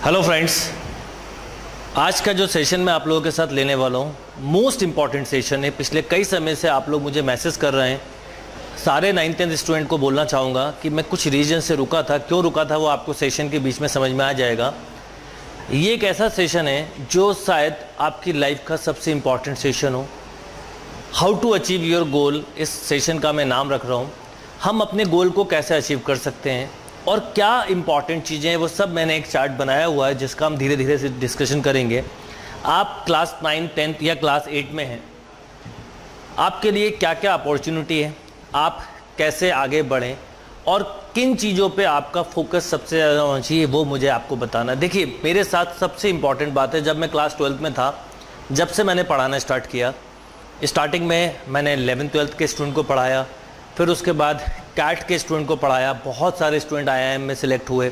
Hello friends, आज का जो सेशन मैं आप लोगों के साथ लेने वाला हूँ मोस्ट इम्पॉर्टेंट सेशन है। पिछले कई समय से आप लोग मुझे मैसेज कर रहे हैं। सारे 9th-10th स्टूडेंट को बोलना चाहूँगा कि मैं कुछ रीजन से रुका था, क्यों रुका था वो आपको सेशन के बीच में समझ में आ जाएगा। ये एक ऐसा सेशन है जो शायद आपकी लाइफ का सबसे इम्पॉर्टेंट सेशन हो। How to achieve your goal इस सेशन का मैं नाम रख रहा हूँ। हम अपने गोल को कैसे अचीव कर सकते हैं और क्या इंपॉर्टेंट चीज़ें हैं, वो सब मैंने एक चार्ट बनाया हुआ है जिसका हम धीरे धीरे से डिस्कशन करेंगे। आप क्लास 9, 10th या क्लास 8 में हैं, आपके लिए क्या क्या अपॉर्चुनिटी है, आप कैसे आगे बढ़ें और किन चीज़ों पे आपका फोकस सबसे ज़्यादा होना चाहिए, वो मुझे आपको बताना। देखिए, मेरे साथ सबसे इम्पॉर्टेंट बात है, जब मैं क्लास 12th में था, जब से मैंने पढ़ाना स्टार्ट किया, स्टार्टिंग में मैंने 11th-12th के स्टूडेंट को पढ़ाया, फिर उसके बाद कैट के स्टूडेंट को पढ़ाया। बहुत सारे स्टूडेंट IIM में सिलेक्ट हुए।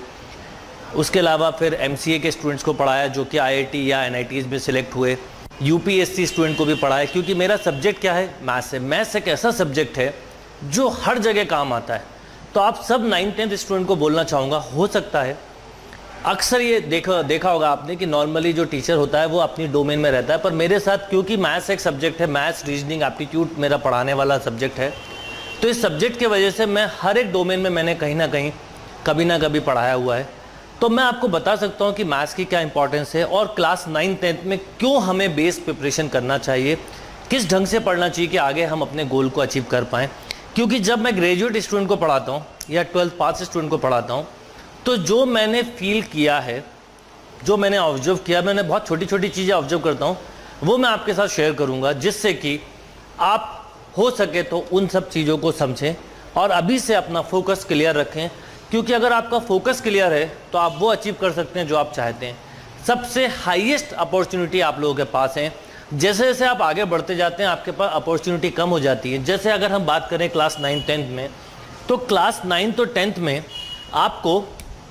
उसके अलावा फिर MCA के स्टूडेंट्स को पढ़ाया जो कि IIT या NITs में सिलेक्ट हुए। UPSC स्टूडेंट को भी पढ़ाया, क्योंकि मेरा सब्जेक्ट क्या है, मैथ्स है। मैथ्स एक ऐसा सब्जेक्ट है जो हर जगह काम आता है। तो आप सब 9th-10th स्टूडेंट को बोलना चाहूँगा, हो सकता है अक्सर ये देखा होगा आपने कि नॉर्मली जो टीचर होता है वो अपनी डोमेन में रहता है, पर मेरे साथ क्योंकि मैथ्स एक सब्जेक्ट है, मैथ्स, रीजनिंग, एप्टीट्यूड मेरा पढ़ाने वाला सब्जेक्ट है, तो इस सब्जेक्ट की वजह से मैं हर एक डोमेन में मैंने कहीं ना कहीं कभी ना कभी पढ़ाया हुआ है। तो मैं आपको बता सकता हूँ कि मैथ्स की क्या इंपॉर्टेंस है और क्लास 9-10th में क्यों हमें बेस प्रिपरेशन करना चाहिए, किस ढंग से पढ़ना चाहिए कि आगे हम अपने गोल को अचीव कर पाएँ। क्योंकि जब मैं ग्रेजुएट स्टूडेंट को पढ़ाता हूँ या 12th पास स्टूडेंट को पढ़ाता हूँ, तो जो मैंने फील किया है, जो मैंने ऑब्जर्व किया, मैंने बहुत छोटी छोटी चीज़ें ऑब्जर्व करता हूँ, वो मैं आपके साथ शेयर करूँगा, जिससे कि आप हो सके तो उन सब चीज़ों को समझें और अभी से अपना फोकस क्लियर रखें। क्योंकि अगर आपका फोकस क्लियर है तो आप वो अचीव कर सकते हैं जो आप चाहते हैं। सबसे हाईएस्ट अपॉर्चुनिटी आप लोगों के पास है। जैसे जैसे आप आगे बढ़ते जाते हैं आपके पास अपॉर्चुनिटी कम हो जाती है। जैसे अगर हम बात करें क्लास 9-10th में, तो क्लास 9 और 10th में आपको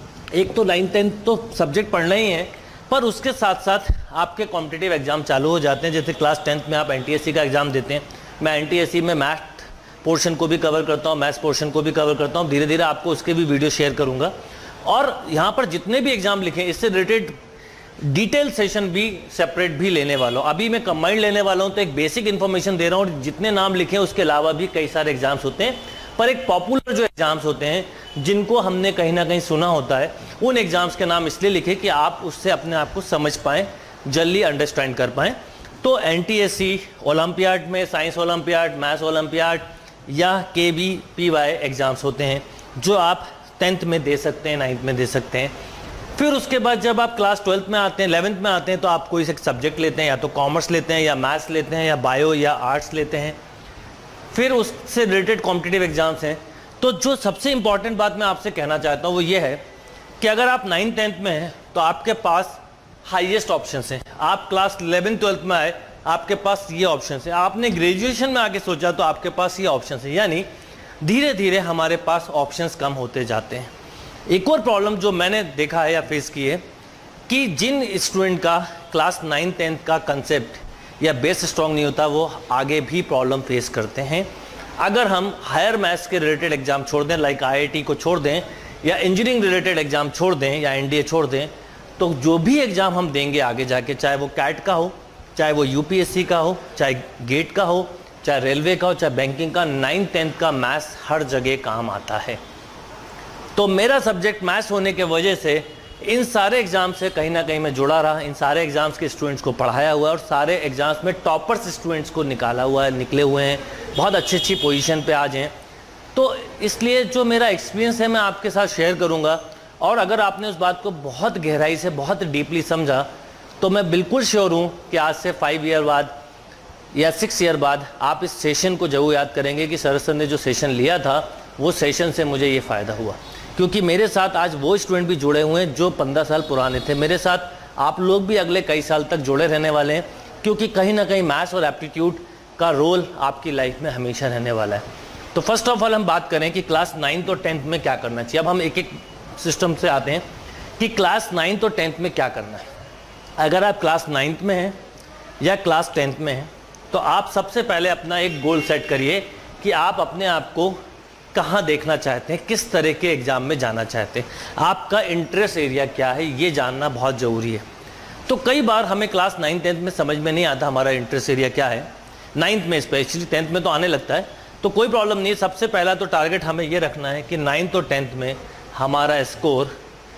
एक तो 9-10th तो सब्जेक्ट पढ़ना ही है, पर उसके साथ साथ आपके कॉम्पिटिटिव एग्जाम चालू हो जाते हैं। जैसे क्लास 10th में आप NTSC का एग्ज़ाम देते हैं। मैं NTSC में मैथ पोर्शन को भी कवर करता हूँ, मैथ्स पोर्शन को भी कवर करता हूँ। धीरे धीरे आपको उसके भी वीडियो शेयर करूँगा। और यहाँ पर जितने भी एग्ज़ाम लिखे, इससे रिलेटेड डिटेल सेशन भी सेपरेट भी लेने वाला हूँ। अभी मैं कंबाइंड लेने वाला हूँ, तो एक बेसिक इन्फॉर्मेशन दे रहा हूँ। जितने नाम लिखे हैं उसके अलावा भी कई सारे एग्जाम्स होते हैं, पर एक पॉपुलर जो एग्जाम्स होते हैं जिनको हमने कहीं ना कहीं सुना होता है, उन एग्जाम्स के नाम इसलिए लिखे कि आप उससे अपने आप को समझ पाएँ, जल्दी अंडरस्टैंड कर पाएँ। तो NTSC ओलंपियाड में साइंस ओलंपियाड, मैथ्स ओलंपियाड या KVPY एग्ज़ाम्स होते हैं जो आप 10th में दे सकते हैं, 9th में दे सकते हैं। फिर उसके बाद जब आप क्लास 12th में आते हैं, 11th में आते हैं, तो आप कोई एक सब्जेक्ट लेते हैं, या तो कॉमर्स लेते हैं या मैथ्स लेते हैं या बायो या आर्ट्स लेते हैं। फिर उससे रिलेटेड कॉम्पिटिटिव एग्जाम्स हैं। तो जो सबसे इंपॉर्टेंट बात मैं आपसे कहना चाहता हूँ वो ये है कि अगर आप 9-10th में हैं तो आपके पास हाईएस्ट ऑप्शंस हैं। आप क्लास 11-12th में आए, आपके पास ये ऑप्शंस हैं। आपने ग्रेजुएशन में आके सोचा तो आपके पास ये ऑप्शंस हैं। यानी धीरे धीरे हमारे पास ऑप्शंस कम होते जाते हैं। एक और प्रॉब्लम जो मैंने देखा है या फेस की है कि जिन स्टूडेंट का क्लास 9-10th का कंसेप्ट या बेस स्ट्रॉन्ग नहीं होता, वो आगे भी प्रॉब्लम फेस करते हैं। अगर हम हायर मैथ्स के रिलेटेड एग्जाम छोड़ दें, लाइक IIT को छोड़ दें, या इंजीनियरिंग रिलेटेड एग्जाम छोड़ दें, या NDA छोड़ दें, तो जो भी एग्ज़ाम हम देंगे आगे जाके, चाहे वो कैट का हो, चाहे वो UPSC का हो, चाहे गेट का हो, चाहे रेलवे का हो, चाहे बैंकिंग का, 9-10th का मैथ्स हर जगह काम आता है। तो मेरा सब्जेक्ट मैथ्स होने के वजह से इन सारे एग्ज़ाम से कहीं ना कहीं मैं जुड़ा रहा, इन सारे एग्ज़ाम्स के स्टूडेंट्स को पढ़ाया हुआ है और सारे एग्ज़ाम्स में टॉपर्स स्टूडेंट्स को निकाला हुआ है, निकले हुए हैं, बहुत अच्छी अच्छी पोजीशन पे आज हैं। तो इसलिए जो मेरा एक्सपीरियंस है मैं आपके साथ शेयर करूँगा। और अगर आपने उस बात को बहुत गहराई से, बहुत डीपली समझा, तो मैं बिल्कुल श्योर हूँ कि आज से 5 ईयर बाद या 6 ईयर बाद आप इस सेशन को जरूर याद करेंगे कि सर ने जो सेशन लिया था, वो सेशन से मुझे ये फ़ायदा हुआ। क्योंकि मेरे साथ आज वो स्टूडेंट भी जुड़े हुए हैं जो 15 साल पुराने थे। मेरे साथ आप लोग भी अगले कई साल तक जुड़े रहने वाले हैं, क्योंकि कहीं ना कहीं मैथ्स और एप्टीट्यूड का रोल आपकी लाइफ में हमेशा रहने वाला है। तो फर्स्ट ऑफ ऑल हम बात करें कि क्लास 9 और 10th में क्या करना चाहिए। अब हम एक एक सिस्टम से आते हैं कि क्लास 9 और 10th में क्या करना है। अगर आप क्लास 9th में हैं या क्लास 10th में हैं, तो आप सबसे पहले अपना एक गोल सेट करिए कि आप अपने आप को कहाँ देखना चाहते हैं, किस तरह के एग्ज़ाम में जाना चाहते हैं, आपका इंटरेस्ट एरिया क्या है, ये जानना बहुत ज़रूरी है। तो कई बार हमें क्लास 9 10th में समझ में नहीं आता हमारा इंटरेस्ट एरिया क्या है, 9th में स्पेशली, 10th में तो आने लगता है, तो कोई प्रॉब्लम नहीं है। सबसे पहला तो टारगेट हमें ये रखना है कि 9th और 10th में हमारा स्कोर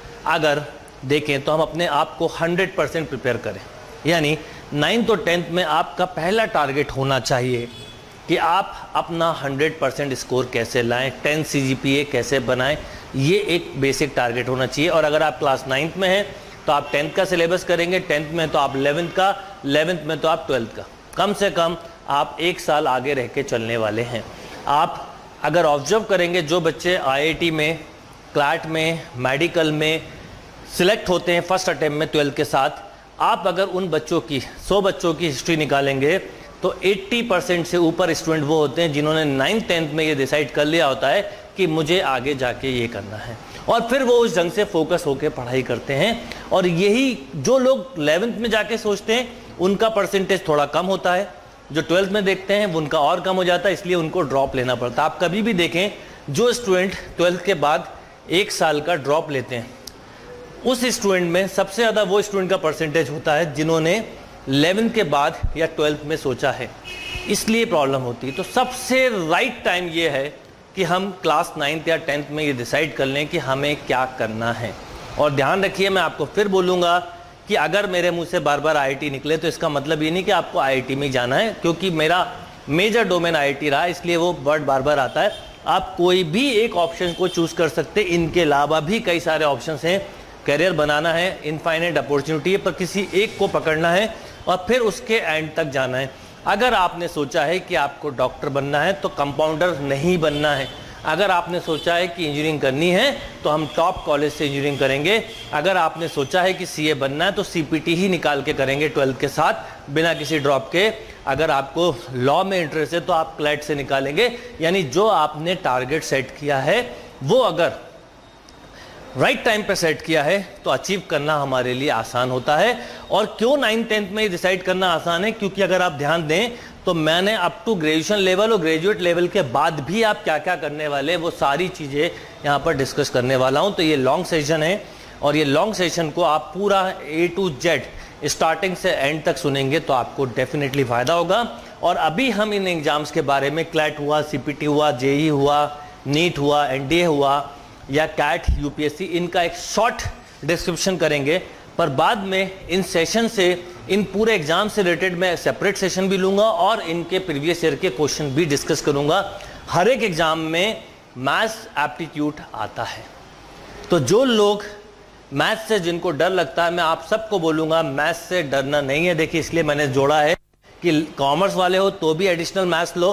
अगर देखें तो हम अपने आप को 100% प्रिपेयर करें। यानी 9th और 10th में आपका पहला टारगेट होना चाहिए कि आप अपना 100% स्कोर कैसे लाएं, 10 CGPA कैसे बनाएं, ये एक बेसिक टारगेट होना चाहिए। और अगर आप क्लास 9th में हैं तो आप 10th का सिलेबस करेंगे, 10th में तो आप 11th का, 11th में तो आप 12th का। कम से कम आप 1 साल आगे रह के चलने वाले हैं। आप अगर ऑब्जर्व करेंगे जो बच्चे IIT में, क्लैट में, मेडिकल में सिलेक्ट होते हैं फर्स्ट अटेम्प्ट में 12th के साथ, आप अगर उन बच्चों की 100 बच्चों की हिस्ट्री निकालेंगे तो 80% से ऊपर स्टूडेंट वो होते हैं जिन्होंने 9th 10th में ये डिसाइड कर लिया होता है कि मुझे आगे जाके ये करना है, और फिर वो उस ढंग से फोकस होकर पढ़ाई करते हैं। और यही जो लोग 11th में जाके सोचते हैं उनका परसेंटेज थोड़ा कम होता है, जो 12th में देखते हैं उनका और कम हो जाता है, इसलिए उनको ड्रॉप लेना पड़ता है। आप कभी भी देखें जो स्टूडेंट 12th के बाद 1 साल का ड्रॉप लेते हैं, उस स्टूडेंट में सबसे ज़्यादा वो स्टूडेंट का परसेंटेज होता है जिन्होंने 11th के बाद या 12th में सोचा है, इसलिए प्रॉब्लम होती है। तो सबसे राइट टाइम ये है कि हम क्लास 9th या 10th में ये डिसाइड कर लें कि हमें क्या करना है। और ध्यान रखिए, मैं आपको फिर बोलूँगा कि अगर मेरे मुंह से बार बार IIT निकले तो इसका मतलब ये नहीं कि आपको IIT में जाना है, क्योंकि मेरा मेजर डोमेन IIT रहा, इसलिए वो वर्ड बार बार आता है। आप कोई भी एक ऑप्शन को चूज़ कर सकते, इनके अलावा भी कई सारे ऑप्शंस हैं। करियर बनाना है, इनफाइनाइट अपॉर्चुनिटी है, पर किसी एक को पकड़ना है और फिर उसके एंड तक जाना है। अगर आपने सोचा है कि आपको डॉक्टर बनना है तो कंपाउंडर नहीं बनना है। अगर आपने सोचा है कि इंजीनियरिंग करनी है तो हम टॉप कॉलेज से इंजीनियरिंग करेंगे। अगर आपने सोचा है कि CA बनना है तो CPT ही निकाल के करेंगे 12th के साथ बिना किसी ड्रॉप के। अगर आपको लॉ में इंटरेस्ट है तो आप क्लैट से निकालेंगे। यानी जो आपने टारगेट सेट किया है वो अगर राइट टाइम पे सेट किया है तो अचीव करना हमारे लिए आसान होता है। और क्यों 9th 10th में डिसाइड करना आसान है, क्योंकि अगर आप ध्यान दें तो मैंने अप टू ग्रेजुएशन लेवल और ग्रेजुएट लेवल के बाद भी आप क्या क्या करने वाले वो सारी चीज़ें यहाँ पर डिस्कस करने वाला हूँ। तो ये लॉन्ग सेशन है और ये लॉन्ग सेशन को आप पूरा A to Z स्टार्टिंग से एंड तक सुनेंगे तो आपको डेफिनेटली फ़ायदा होगा। और अभी हम इन एग्ज़ाम्स के बारे में, क्लैट हुआ, CPT हुआ, JEE हुआ, नीट हुआ, NDA हुआ या कैट UPSC, इनका एक शॉर्ट डिस्क्रिप्शन करेंगे। पर बाद में इन सेशन से, इन पूरे एग्जाम से रिलेटेड मैं सेपरेट सेशन भी लूँगा और इनके प्रीवियस ईयर के क्वेश्चन भी डिस्कस करूँगा। हर एक एग्जाम में मैथ्स एप्टीट्यूड आता है, तो जो लोग मैथ्स से जिनको डर लगता है, मैं आप सबको बोलूँगा मैथ्स से डरना नहीं है। देखिए, इसलिए मैंने जोड़ा है कि कॉमर्स वाले हो तो भी एडिशनल मैथ्स लो,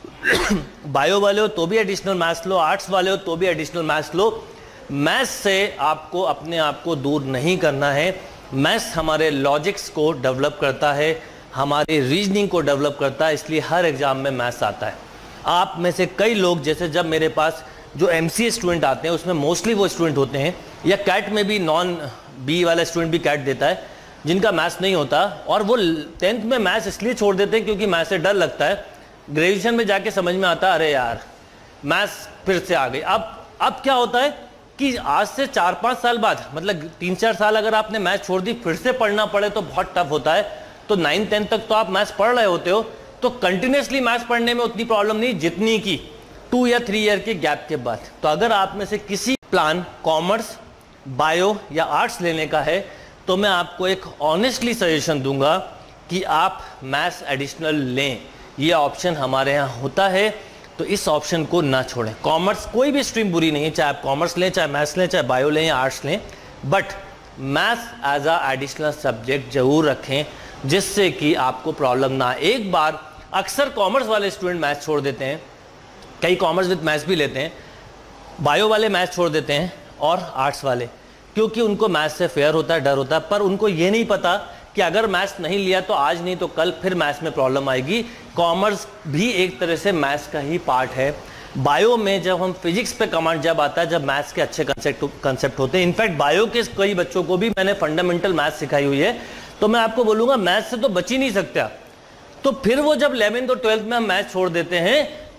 बायो वाले हो तो भी एडिशनल मैथ्स लो, आर्ट्स वाले हो तो भी एडिशनल मैथ्स लो। मैथ्स से आपको अपने आप को दूर नहीं करना है। मैथ्स हमारे लॉजिक्स को डेवलप करता है, हमारे रीजनिंग को डेवलप करता है, इसलिए हर एग्जाम में मैथ्स आता है। आप में से कई लोग, जैसे जब मेरे पास जो MCA स्टूडेंट आते हैं उसमें मोस्टली वो स्टूडेंट होते हैं, या कैट में भी नॉन बी वाला स्टूडेंट भी कैट देता है, जिनका मैथ्स नहीं होता और वो 10th में मैथ्स इसलिए छोड़ देते हैं क्योंकि मैथ्स से डर लगता है। ग्रेजुएशन में जाके समझ में आता है अरे यार मैथ्स फिर से आ गई। अब क्या होता है कि आज से 4-5 साल बाद, मतलब 3-4 साल अगर आपने मैथ्स छोड़ दी, फिर से पढ़ना पड़े तो बहुत टफ होता है। तो 9th 10th तक तो आप मैथ्स पढ़ रहे होते हो, तो कंटिन्यूसली मैथ्स पढ़ने में उतनी प्रॉब्लम नहीं जितनी की 2 या 3 ईयर के गैप के बाद। तो अगर आप में से किसी प्लान कॉमर्स, बायो या आर्ट्स लेने का है तो मैं आपको एक ऑनेस्टली सजेशन दूंगा कि आप मैथ्स एडिशनल लें। ये ऑप्शन हमारे यहाँ होता है, तो इस ऑप्शन को ना छोड़ें। कॉमर्स, कोई भी स्ट्रीम बुरी नहीं है, चाहे आप कॉमर्स लें, चाहे मैथ्स लें, चाहे बायो लें या आर्ट्स लें, but maths as a additional subject जरूर रखें जिससे कि आपको प्रॉब्लम ना। एक बार अक्सर कॉमर्स वाले स्टूडेंट मैथ्स छोड़ देते हैं, कई कॉमर्स विद मैथ्स भी लेते हैं, बायो वाले मैथ्स छोड़ देते हैं और आर्ट्स वाले, क्योंकि उनको मैथ्स से फेयर होता है, डर होता है। पर उनको ये नहीं पता कि अगर मैथ्स नहीं लिया तो आज नहीं तो कल फिर मैथ्स में प्रॉब्लम आएगी। कॉमर्स भी एक तरह से मैथ्स का ही पार्ट है। बायो में जब हम फिजिक्स पे कमांड जब आता है, जब मैथ्स के अच्छे कंसेप्ट होते हैं। इनफैक्ट बायो के कई बच्चों को भी मैंने फंडामेंटल मैथ्स सिखाई हुई है, तो मैं आपको बोलूँगा मैथ्स से तो बच ही नहीं सकता। तो फिर वो जब 11th और 12th में हम मैथ्स छोड़ देते हैं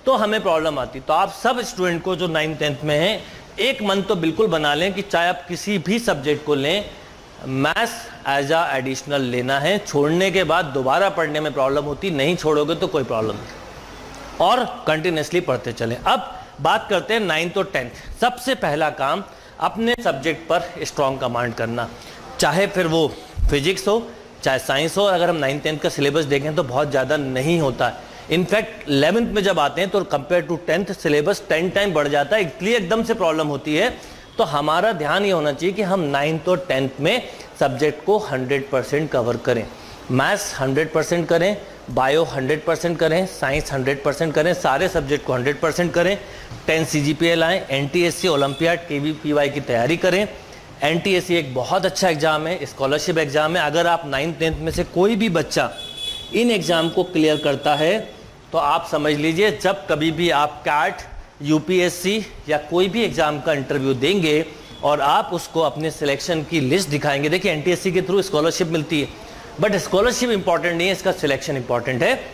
तो हमें प्रॉब्लम आती। तो आप सब स्टूडेंट को जो 9th 10th में हैं, एक मन तो बिल्कुल बना लें कि चाहे आप किसी भी सब्जेक्ट को लें, मैथ्स एज अ एडिशनल लेना है। छोड़ने के बाद दोबारा पढ़ने में प्रॉब्लम होती, नहीं छोड़ोगे तो कोई प्रॉब्लम नहीं, और कंटिन्यूसली पढ़ते चलें। अब बात करते हैं 9th और 10th। सबसे पहला काम अपने सब्जेक्ट पर स्ट्रॉन्ग कमांड करना, चाहे फिर वो फिजिक्स हो चाहे साइंस हो। अगर हम 9th 10th का सिलेबस देखें तो बहुत ज़्यादा नहीं होता है। इनफैक्ट 11th में जब आते हैं तो compare to 10th syllabus 10 time बढ़ जाता है, इसलिए एकदम से प्रॉब्लम होती है। तो हमारा ध्यान ये होना चाहिए कि हम 9th और 10th में सब्जेक्ट को 100% कवर करें। मैथ्स 100% करें, बायो 100% करें, साइंस 100% करें, सारे सब्जेक्ट को 100% करें। 10 CGPA लाएं, NTSC ओलंपियाड KVPY की तैयारी करें। NTSC एक बहुत अच्छा एग्जाम है, स्कॉलरशिप एग्जाम है। अगर आप 9th 10th में से कोई भी बच्चा इन एग्जाम को क्लियर करता है तो आप समझ लीजिए जब कभी भी आप कैट, UPSC या कोई भी एग्जाम का इंटरव्यू देंगे और आप उसको अपने सिलेक्शन की लिस्ट दिखाएंगे। देखिए NTSC के थ्रू स्कॉलरशिप मिलती है, बट स्कॉलरशिप इंपॉर्टेंट नहीं है, इसका सिलेक्शन इंपॉर्टेंट है।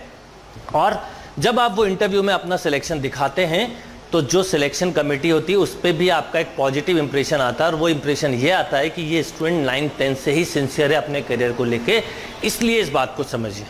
और जब आप वो इंटरव्यू में अपना सिलेक्शन दिखाते हैं तो जो सिलेक्शन कमेटी होती है उस पर भी आपका एक पॉजिटिव इंप्रेशन आता है, और वो इंप्रेशन ये आता है कि ये स्टूडेंट 9th 10th से ही सिंसियर है अपने करियर को लेके, इसलिए इस बात को समझिए।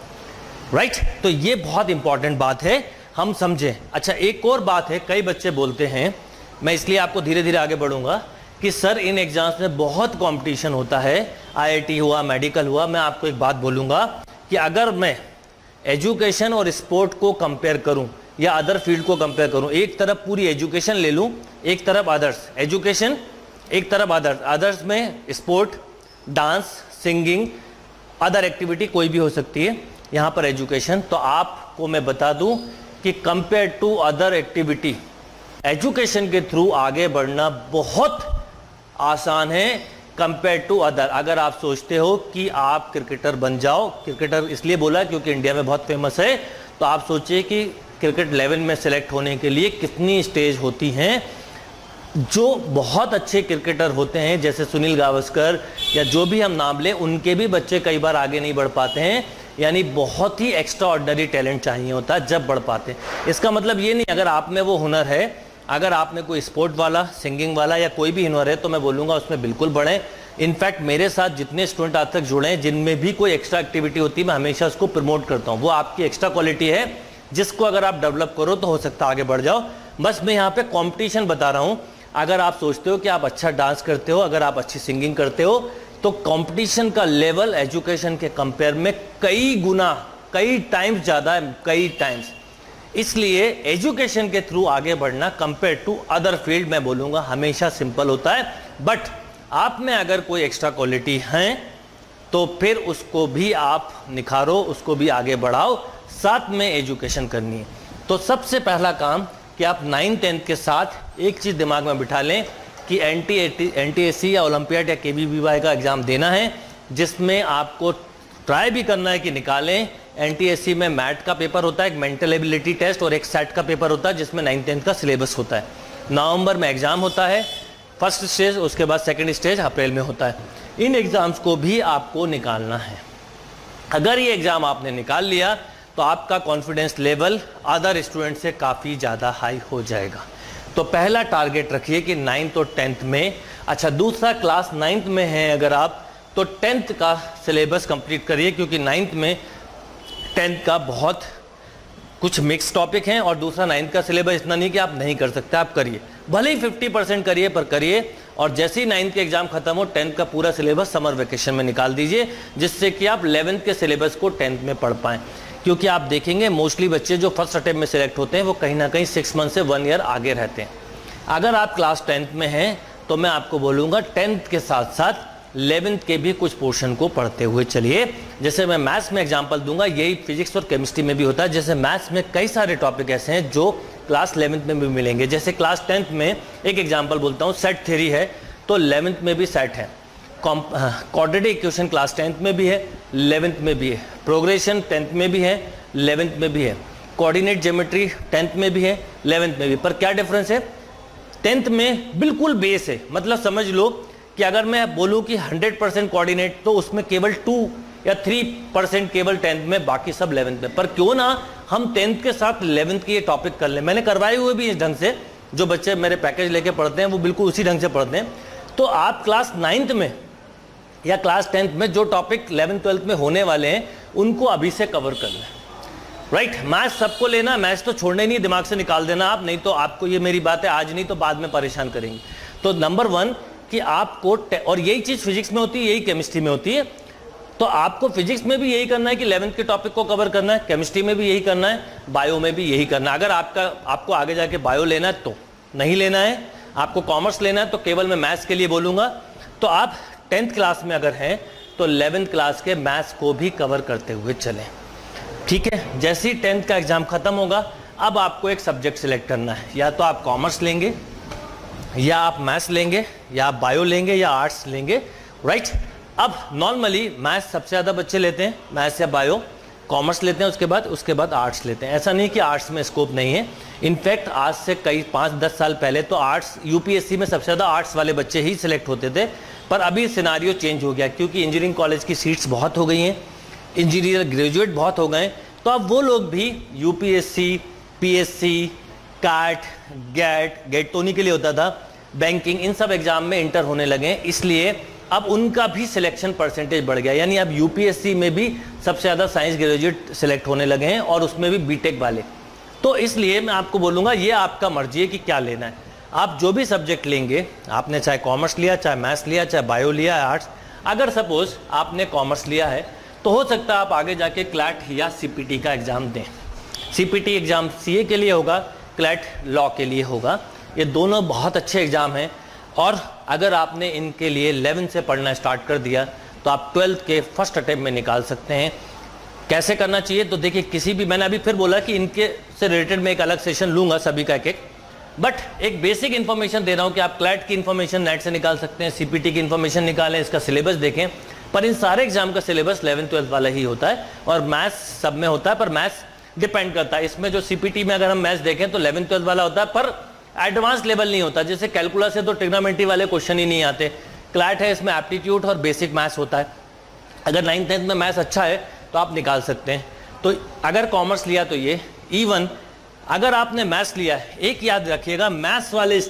राइट, तो ये बहुत इंपॉर्टेंट बात है, हम समझें। अच्छा, एक और बात है, कई बच्चे बोलते हैं, मैं इसलिए आपको धीरे धीरे आगे बढ़ूंगा, कि सर इन एग्जाम्स में बहुत कंपटीशन होता है, IIT हुआ, मेडिकल हुआ। मैं आपको एक बात बोलूँगा कि अगर मैं एजुकेशन और स्पोर्ट को कंपेयर करूँ या अदर फील्ड को कंपेयर करूँ, एक तरफ पूरी एजुकेशन ले लूँ, एक तरफ अदर्स, एजुकेशन एक तरफ अदर्स, अदर्स में sport, dance, singing, other activity कोई भी हो सकती है, यहाँ पर एजुकेशन, तो आपको मैं बता दूँ कि compare to other activity education के थ्रू आगे बढ़ना बहुत आसान है कंपेयर टू अदर। अगर आप सोचते हो कि आप क्रिकेटर बन जाओ, क्रिकेटर इसलिए बोला क्योंकि इंडिया में बहुत फेमस है, तो आप सोचिए कि क्रिकेट 11 में सेलेक्ट होने के लिए कितनी स्टेज होती हैं। जो बहुत अच्छे क्रिकेटर होते हैं जैसे सुनील गावस्कर या जो भी हम नाम लें, उनके भी बच्चे कई बार आगे नहीं बढ़ पाते हैं, यानी बहुत ही एक्स्ट्रा ऑर्डिनरी टैलेंट चाहिए होता है जब बढ़ पाते हैं। इसका मतलब ये नहीं अगर आप में वो हुनर है, अगर आप में कोई स्पोर्ट वाला, सिंगिंग वाला या कोई भी हुनर है तो मैं बोलूँगा उसमें बिल्कुल बढ़ें। इनफैक्ट मेरे साथ जितने स्टूडेंट आज तक जुड़े हैं जिनमें भी कोई एक्स्ट्रा एक्टिविटी होती है, मैं हमेशा उसको प्रमोट करता हूँ। वो आपकी एक्स्ट्रा क्वालिटी है जिसको अगर आप डेवलप करो तो हो सकता है आगे बढ़ जाओ। बस मैं यहाँ पे कंपटीशन बता रहा हूँ। अगर आप सोचते हो कि आप अच्छा डांस करते हो, अगर आप अच्छी सिंगिंग करते हो, तो कंपटीशन का लेवल एजुकेशन के कंपेयर में कई गुना, कई टाइम्स ज़्यादा है, कई टाइम्स। इसलिए एजुकेशन के थ्रू आगे बढ़ना कंपेयर टू अदर फील्ड मैं बोलूँगा हमेशा सिंपल होता है। बट आप में अगर कोई एक्स्ट्रा क्वालिटी है तो फिर उसको भी आप निखारो, उसको भी आगे बढ़ाओ, साथ में एजुकेशन करनी है। तो सबसे पहला काम कि आप 9th 10th के साथ एक चीज़ दिमाग में बिठा लें कि NTSC या ओलंपियाड या KVPY का एग्ज़ाम देना है, जिसमें आपको ट्राई भी करना है कि निकालें। NTSC में मैट का पेपर होता है, एक मेंटल एबिलिटी टेस्ट, और एक सेट का पेपर होता है जिसमें 9th 10th का सिलेबस होता है। नवंबर में एग्ज़ाम होता है फर्स्ट स्टेज, उसके बाद सेकेंड स्टेज अप्रैल में होता है। इन एग्ज़ाम्स को भी आपको निकालना है। अगर ये एग्ज़ाम आपने निकाल लिया तो आपका कॉन्फिडेंस लेवल अदर स्टूडेंट से काफ़ी ज़्यादा हाई हो जाएगा। तो पहला टारगेट रखिए कि 9th और 10th में, अच्छा दूसरा क्लास 9th में है अगर आप, तो 10th का सिलेबस कंप्लीट करिए, क्योंकि 9th में 10th का बहुत कुछ मिक्स टॉपिक हैं, और दूसरा 9th का सिलेबस इतना नहीं कि आप नहीं कर सकते, आप करिए, भले ही 50% करिए पर करिए। और जैसे ही 9th के एग्जाम खत्म हो 10th का पूरा सिलेबस समर वेकेशन में निकाल दीजिए, जिससे कि आप 11th के सिलेबस को 10th में पढ़ पाएँ। क्योंकि आप देखेंगे मोस्टली बच्चे जो फर्स्ट अटेम्प्ट में सिलेक्ट होते हैं वो कहीं ना कहीं 6 मंथ से 1 ईयर आगे रहते हैं। अगर आप क्लास 10th में हैं तो मैं आपको बोलूँगा 10th के साथ साथ 11th के भी कुछ पोर्शन को पढ़ते हुए चलिए। जैसे मैं मैथ्स में एग्जांपल दूंगा, यही फिजिक्स और केमिस्ट्री में भी होता है। जैसे मैथ्स में कई सारे टॉपिक ऐसे हैं जो क्लास 11th में भी मिलेंगे। जैसे क्लास 10th में एक एग्जाम्पल बोलता हूँ, सेट थ्योरी है तो 11th में भी सेट है। क्वाड्रेटिक इक्वेशन क्लास 10th में भी है, 11th में भी है। प्रोग्रेशन 10th में भी है, 11th में भी है। कोऑर्डिनेट ज्योमेट्री 10th में भी है, 11th में भी। पर क्या डिफरेंस है, 10th में बिल्कुल बेस है। मतलब समझ लो कि अगर मैं बोलूं कि 100% कोऑर्डिनेट, तो उसमें केवल 2 या 3% केवल 10th में, बाकी सब 11th में। पर क्यों ना हम 10th के साथ 11th की ये टॉपिक कर लें। मैंने करवाए हुए भी इस ढंग से, जो बच्चे मेरे पैकेज लेके पढ़ते हैं वो बिल्कुल उसी ढंग से पढ़ते हैं। तो आप क्लास 9th में या क्लास 10th में जो टॉपिक 11th 12th में होने वाले हैं उनको अभी से कवर कर लें, राइट। मैथ्स सबको लेना, मैथ्स तो छोड़ने नहीं, दिमाग से निकाल देना आप, नहीं तो आपको, ये मेरी बात है, आज नहीं तो बाद में परेशान करेंगे। तो नंबर 1 कि आपको, और यही चीज़ फिजिक्स में होती है, यही केमिस्ट्री में होती है, तो आपको फिजिक्स में भी यही करना है कि 11th के टॉपिक को कवर करना है, केमिस्ट्री में भी यही करना है, बायो में भी यही करना है। अगर आपको आगे जाके बायो लेना है तो नहीं लेना है, आपको कॉमर्स लेना है तो केवल मैं मैथ्स के लिए बोलूँगा। तो आप 10th क्लास में अगर हैं तो 11th क्लास के मैथ्स को भी कवर करते हुए चलें, ठीक है। जैसे ही 10th का एग्जाम खत्म होगा, अब आपको एक सब्जेक्ट सिलेक्ट करना है, या तो आप कॉमर्स लेंगे, या आप मैथ्स लेंगे, या आप बायो लेंगे, या आर्ट्स लेंगे, राइट। अब नॉर्मली मैथ्स सबसे ज़्यादा बच्चे लेते हैं, मैथ्स या बायो, कॉमर्स लेते हैं, उसके बाद आर्ट्स लेते हैं। ऐसा नहीं कि आर्ट्स में स्कोप नहीं है, इनफैक्ट आज से कई 5-10 साल पहले तो आर्ट्स, यूपीएससी में सबसे ज़्यादा आर्ट्स वाले बच्चे ही सिलेक्ट होते थे। पर अभी सिनारियो चेंज हो गया, क्योंकि इंजीनियरिंग कॉलेज की सीट्स बहुत हो गई हैं, इंजीनियर ग्रेजुएट बहुत हो गए, तो अब वो लोग भी यूपीएससी, पीएससी, कैट, गेट तो उन्हीं के लिए होता था, बैंकिंग, इन सब एग्जाम में इंटर होने लगे हैं, इसलिए अब उनका भी सिलेक्शन परसेंटेज बढ़ गया। यानी अब यूपीएससी में भी सबसे ज़्यादा साइंस ग्रेजुएट सिलेक्ट होने लगे हैं, और उसमें भी बीटेक वाले। तो इसलिए मैं आपको बोलूँगा, ये आपका मर्जी है कि क्या लेना है। आप जो भी सब्जेक्ट लेंगे, आपने चाहे कॉमर्स लिया, चाहे मैथ्स लिया, चाहे बायो लिया, आर्ट्स, अगर सपोज आपने कॉमर्स लिया है तो हो सकता है आप आगे जाके क्लैट या सीपीटी का एग्ज़ाम दें। सीपीटी एग्ज़ाम सीए के लिए होगा, क्लैट लॉ के लिए होगा। ये दोनों बहुत अच्छे एग्ज़ाम हैं, और अगर आपने इनके लिए 11 से पढ़ना स्टार्ट कर दिया तो आप 12th के फर्स्ट अटेम्प्ट में निकाल सकते हैं। कैसे करना चाहिए, तो देखिए, किसी भी, मैंने अभी फिर बोला कि इनके से रिलेटेड मैं एक अलग सेशन लूँगा सभी का एक, बट एक बेसिक इन्फॉर्मेशन दे रहा हूँ कि आप क्लैट की इन्फॉर्मेशन नेट से निकाल सकते हैं, सीपीटी की इन्फॉर्मेशन निकालें, इसका सिलेबस देखें। पर इन सारे एग्जाम का सिलेबस 11th 12th वाला ही होता है, और मैथ्स सब में होता है, पर मैथ्स डिपेंड करता है। इसमें जो सीपीटी में अगर हम मैथ्स देखें तो 11th 12th वाला होता है, पर एडवांस लेवल नहीं होता। जैसे कैलकुलस है तो ट्रिग्नोमेट्री वाले क्वेश्चन ही नहीं आते। क्लैट है, इसमें एप्टीट्यूड और बेसिक मैथ्स होता है। अगर 9th 10th में मैथ्स अच्छा है तो आप निकाल सकते हैं। तो अगर कॉमर्स लिया तो ये, इवन अगर आपने मैथ्स लिया है, एक याद रखिएगा, मैथ्स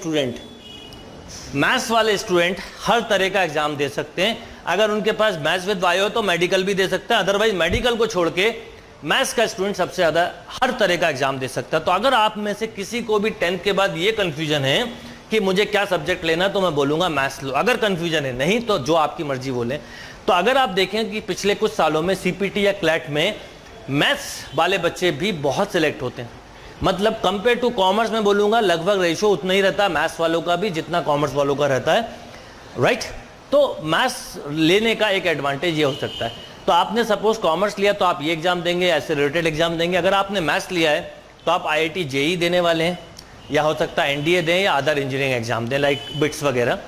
वाले स्टूडेंट हर तरह का एग्जाम दे सकते हैं। अगर उनके पास मैथ्स विद बायो तो मेडिकल भी दे सकते हैं, अदरवाइज मेडिकल को छोड़ के मैथ्स का स्टूडेंट सबसे ज़्यादा हर तरह का एग्जाम दे सकता है। तो अगर आप में से किसी को भी 10th के बाद ये कन्फ्यूजन है कि मुझे क्या सब्जेक्ट लेना, तो मैं बोलूँगा मैथ्स लो। अगर कन्फ्यूजन है, नहीं तो जो आपकी मर्जी वो लें। तो अगर आप देखें कि पिछले कुछ सालों में सीपीटी या क्लैट में मैथ्स वाले बच्चे भी बहुत सिलेक्ट होते हैं, मतलब कंपेयर टू कॉमर्स में बोलूँगा लगभग रेशो उतना ही रहता है मैथ्स वालों का भी जितना कॉमर्स वालों का रहता है, राइट। तो मैथ्स लेने का एक एडवांटेज ये हो सकता है। तो आपने सपोज कॉमर्स लिया तो आप ये एग्जाम देंगे, ऐसे रिलेटेड एग्जाम देंगे। अगर आपने मैथ्स लिया है तो आप iit-jee देने वाले हैं, या हो सकता है एनडीए दें, या अदर इंजीनियरिंग एग्जाम दें लाइक बिट्स वगैरह।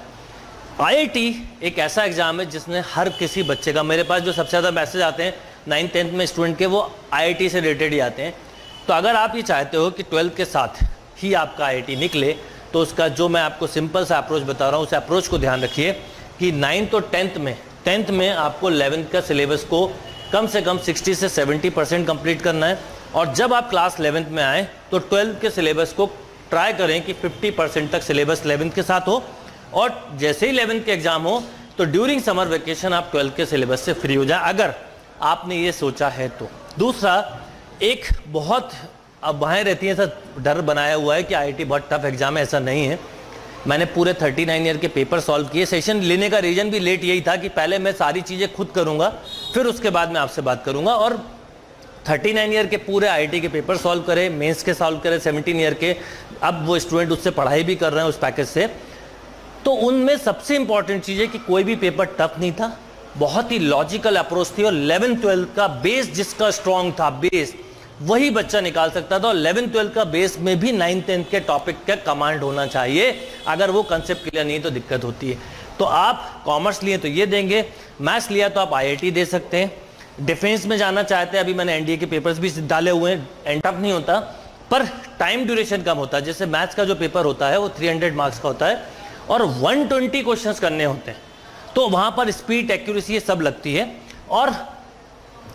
IIT एक ऐसा एग्जाम है जिसने हर किसी बच्चे का, मेरे पास जो सबसे ज़्यादा मैसेज आते हैं 9th 10th में स्टूडेंट के, वो IIT से रिलेटेड ही आते हैं। तो अगर आप ये चाहते हो कि 12th के साथ ही आपका IIT निकले, तो उसका जो मैं आपको सिंपल सा अप्रोच बता रहा हूँ, उस अप्रोच को ध्यान रखिए कि 9th और 10th में आपको 11th का सिलेबस को कम से कम 60 से 70% कंप्लीट करना है। और जब आप क्लास 11th में आए तो 12th के सिलेबस को ट्राई करें कि 50% तक सिलेबस 11th के साथ हो, और जैसे ही 11th के एग्जाम हो तो ड्यूरिंग समर वेकेशन आप 12th के सिलेबस से फ्री हो जाए, अगर आपने ये सोचा है तो। दूसरा, एक बहुत अब वहाँ रहती है, ऐसा डर बनाया हुआ है कि IIT बहुत टफ एग्जाम है, ऐसा नहीं है। मैंने पूरे 39 ईयर के पेपर सॉल्व किए। सेशन लेने का रीज़न भी लेट यही था कि पहले मैं सारी चीज़ें खुद करूँगा, फिर उसके बाद मैं आपसे बात करूँगा। और 39 ईयर के पूरे IIT के पेपर सॉल्व करे, मेंस के सॉल्व करे, 17 ईयर के, अब वो स्टूडेंट उससे पढ़ाई भी कर रहे हैं उस पैकेज से। तो उनमें सबसे इंपॉर्टेंट चीज़ है कि कोई भी पेपर टफ नहीं था, बहुत ही लॉजिकल अप्रोच थी, और 11th 12th का बेस जिसका स्ट्रॉन्ग था, बेस वही बच्चा निकाल सकता था। और 11th 12th का बेस में भी 9th 10th के टॉपिक का कमांड होना चाहिए, अगर वो कंसेप्ट क्लियर नहीं तो दिक्कत होती है। तो आप कॉमर्स लिए तो ये देंगे, मैथ्स लिया तो आप IIT दे सकते हैं। डिफेंस में जाना चाहते हैं, अभी मैंने एनडीए के पेपर्स भी डाले हुए हैं, एंड टफ नहीं होता पर टाइम ड्यूरेशन कम होता है। जैसे मैथ्स का जो पेपर होता है वो 300 मार्क्स का होता है और 120 क्वेश्चंस करने होते हैं, तो वहाँ पर स्पीड, एक्यूरेसी ये सब लगती है। और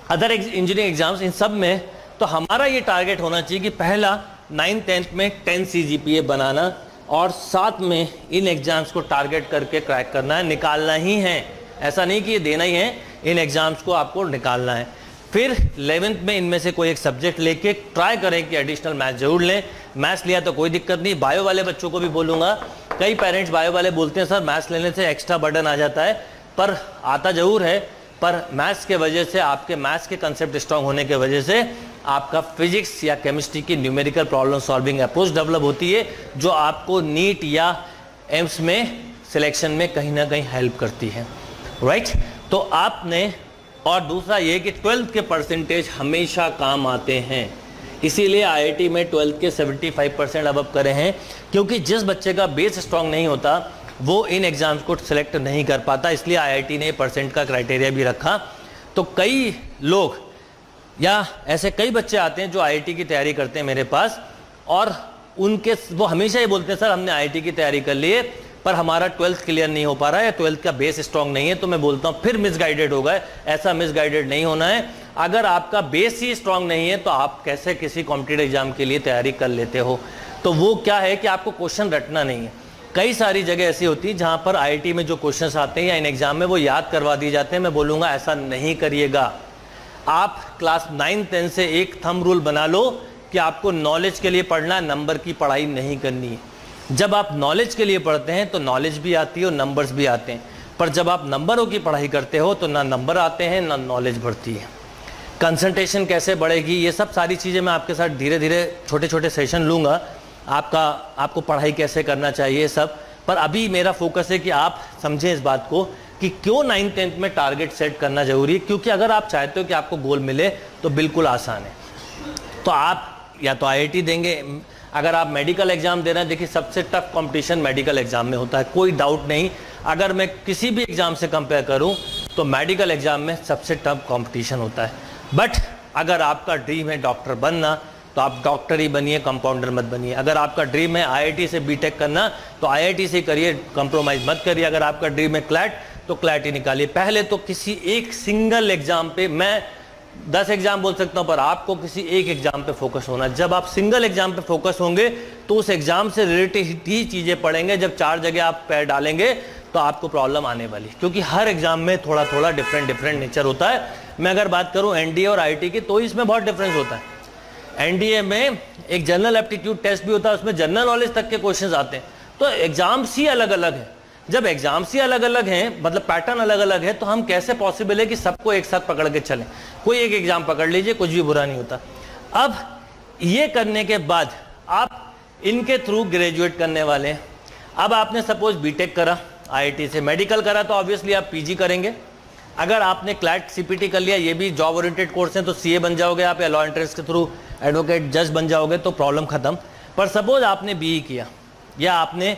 अदर इंजीनियरिंग एग्जाम्स, इन सब में तो हमारा ये टारगेट होना चाहिए कि पहला 9th-10th में 10 CGPA बनाना और साथ में इन एग्जाम्स को टारगेट करके क्रैक करना है, निकालना ही है। ऐसा नहीं कि ये देना ही है, इन एग्जाम्स को आपको निकालना है। फिर 11th में इनमें से कोई एक सब्जेक्ट लेके ट्राई करें कि एडिशनल मैथ्स जरूर लें। मैथ्स लिया तो कोई दिक्कत नहीं, बायो वाले बच्चों को भी बोलूँगा। कई पेरेंट्स बायो वाले बोलते हैं सर मैथ्स लेने से एक्स्ट्रा बर्डन आ जाता है, पर आता जरूर है, पर मैथ्स के वजह से, आपके मैथ्स के कंसेप्ट स्ट्रांग होने के वजह से आपका फिजिक्स या केमिस्ट्री की numerical problem solving approach develop होती है, जो आपको नीट या एम्स में सिलेक्शन में कहीं ना कहीं हेल्प करती है, राइट। तो आपने, और दूसरा ये कि 12th के परसेंटेज हमेशा काम आते हैं, इसीलिए आईआईटी में 12th के 75% अब करे हैं, क्योंकि जिस बच्चे का बेस स्ट्रांग नहीं होता वो इन एग्जाम्स को सिलेक्ट नहीं कर पाता, इसलिए आईआईटी ने परसेंट का क्राइटेरिया भी रखा। तो कई लोग या ऐसे कई बच्चे आते हैं जो आईआईटी की तैयारी करते हैं मेरे पास, और वो हमेशा ही बोलते हैं सर हमने आईआईटी की तैयारी कर ली है पर हमारा 12th क्लियर नहीं हो पा रहा है या 12th का बेस स्ट्रांग नहीं है। तो मैं बोलता हूँ फिर मिसगाइडेड हो गए, ऐसा मिसगाइडेड नहीं होना है। अगर आपका बेस ही स्ट्रांग नहीं है तो आप कैसे किसी कॉम्पिटिटिव एग्जाम के लिए तैयारी कर लेते हो? तो वो क्या है कि आपको क्वेश्चन रटना नहीं है। कई सारी जगह ऐसी होती है जहाँ पर आईआईटी में जो क्वेश्चन आते हैं या इन एग्जाम में वो याद करवा दिए जाते हैं। मैं बोलूँगा ऐसा नहीं करिएगा। आप क्लास 9-10 से एक थंब रूल बना लो कि आपको नॉलेज के लिए पढ़ना, नंबर की पढ़ाई नहीं करनी है। जब आप नॉलेज के लिए पढ़ते हैं तो नॉलेज भी आती है और नंबर्स भी आते हैं, पर जब आप नंबरों की पढ़ाई करते हो तो ना नंबर आते हैं ना नॉलेज बढ़ती है। कंसंट्रेशन कैसे बढ़ेगी, ये सब सारी चीज़ें मैं आपके साथ धीरे धीरे छोटे छोटे सेशन लूँगा, आपको पढ़ाई कैसे करना चाहिए सब। पर अभी मेरा फोकस है कि आप समझें इस बात को कि क्यों 9th-10th में टारगेट सेट करना जरूरी है, क्योंकि अगर आप चाहते हो कि आपको गोल मिले तो बिल्कुल आसान है। तो आप या तो आईआईटी देंगे, अगर आप मेडिकल एग्जाम दे रहे हैं, देखिए सबसे टफ कंपटीशन मेडिकल एग्जाम में होता है, कोई डाउट नहीं। अगर मैं किसी भी एग्जाम से कंपेयर करूं तो मेडिकल एग्जाम में सबसे टफ कंपटीशन होता है। बट अगर आपका ड्रीम है डॉक्टर बनना तो आप डॉक्टर ही बनिए, कंपाउंडर मत बनिए। अगर आपका ड्रीम है आईआईटी से बीटेक करना तो आईआईटी से करिए, कंप्रोमाइज़ मत करिए। अगर आपका ड्रीम है क्लैट तो क्लैट ही निकालिए। पहले तो किसी एक सिंगल एग्जाम पे, मैं 10 एग्जाम बोल सकता हूं, पर आपको किसी एक एग्जाम पे फोकस होना। जब आप सिंगल एग्जाम पे फोकस होंगे तो उस एग्जाम से रिलेटेड ही चीज़ें पढ़ेंगे। जब 4 जगह आप पैर डालेंगे तो आपको प्रॉब्लम आने वाली, क्योंकि हर एग्जाम में थोड़ा थोड़ा डिफरेंट नेचर होता है। मैं अगर बात करूं एनडीए और आईआईटी की तो इसमें बहुत डिफरेंस होता है। एनडीए में एक जनरल एप्टीट्यूड टेस्ट भी होता है, उसमें जनरल नॉलेज तक के क्वेश्चन आते हैं। तो एग्जाम्स ही अलग अलग है। जब एग्जाम्स ही अलग अलग हैं, मतलब पैटर्न अलग अलग है, तो हम कैसे पॉसिबल है कि सबको एक साथ पकड़ के चलें? कोई एक एग्जाम पकड़ लीजिए, कुछ भी बुरा नहीं होता। अब ये करने के बाद आप इनके थ्रू ग्रेजुएट करने वाले हैं। अब आपने सपोज बीटेक करा आईआईटी से, मेडिकल करा तो ऑब्वियसली आप पीजी करेंगे। अगर आपने क्लैट सीपीटी कर लिया, ये भी जॉब ओरिएंटेड कोर्स है, तो सीए बन जाओगे आप, या लॉ एंट्रेंस के थ्रू एडवोकेट जज बन जाओगे, तो प्रॉब्लम खत्म। पर सपोज आपने बीई किया या आपने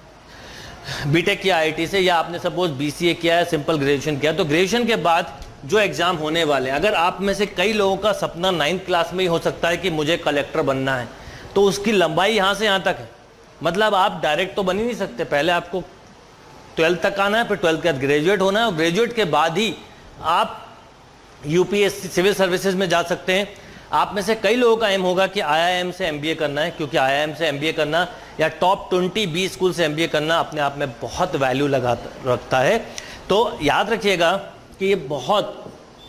बीटेक किया आईआईटी से, या आपने सपोज बीसीए किया है, सिंपल ग्रेजुएशन किया, तो ग्रेजुएशन के बाद जो एग्जाम होने वाले हैं, अगर आप में से कई लोगों का सपना 9th क्लास में ही हो सकता है कि मुझे कलेक्टर बनना है, तो उसकी लंबाई यहाँ से यहाँ तक है। मतलब आप डायरेक्ट तो बन ही नहीं सकते, पहले आपको 12th तक आना है, फिर 12th के बाद ग्रेजुएट होना है, और ग्रेजुएट के बाद ही आप यूपीएससी सिविल सर्विसेज में जा सकते हैं। आप में से कई लोगों का एम होगा कि आईआईएम से एमबीए करना है, क्योंकि आईआईएम से एमबीए करना या टॉप 20 बी स्कूल से एमबीए करना अपने आप में बहुत वैल्यू रखता है। तो याद रखिएगा कि ये बहुत